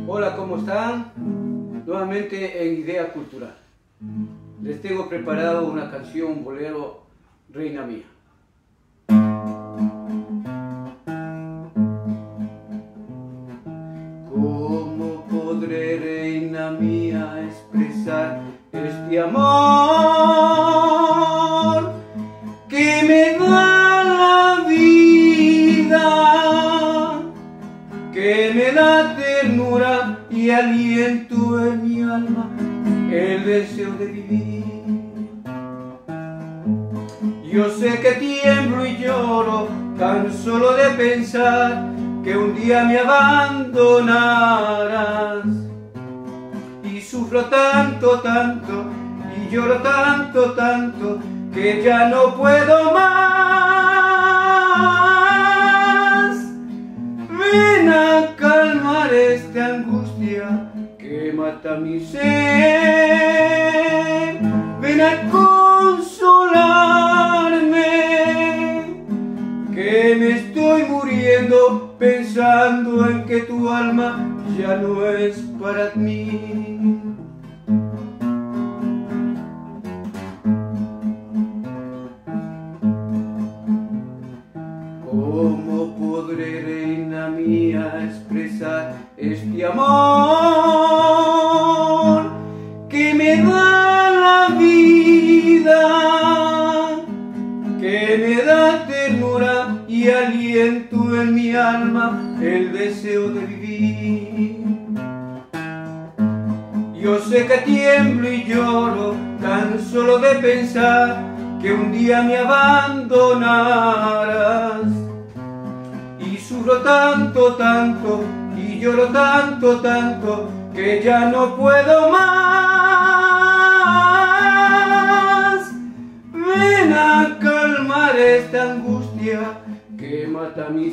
Hola, ¿cómo están? Nuevamente en Idea Cultural. Les tengo preparado una canción, bolero, Reina Mía. ¿Cómo podré, reina mía, expresar este amor que me da la vida, que me da ternura y aliento en mi alma, el deseo de vivir? Yo sé que tiemblo y lloro tan solo de pensar que un día me abandonarás, y sufro tanto, tanto, y lloro tanto, tanto, que ya no puedo más. Ven a calmar esta angustia que mata mi ser, ven a consolarme, que me estoy muriendo pensando en que tu alma ya no es para mí. ¿Cómo podré, reina mía, expresar este amor que me da la vida, que me da ternura y aliento en mi alma, el deseo de vivir? Yo sé que tiemblo y lloro tan solo de pensar que un día me abandonarás, y sufro tanto, tanto, y lloro tanto, tanto, que ya no puedo más. Ven a calmar esta angustia que mata mi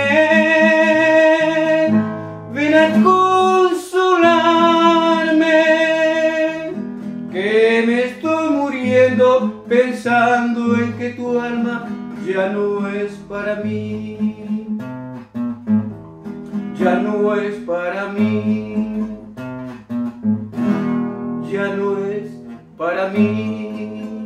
ser, ven a consolarme, que me estoy muriendo pensando en que tu alma ya no es para mí, ya no es para mí, ya no es para mí.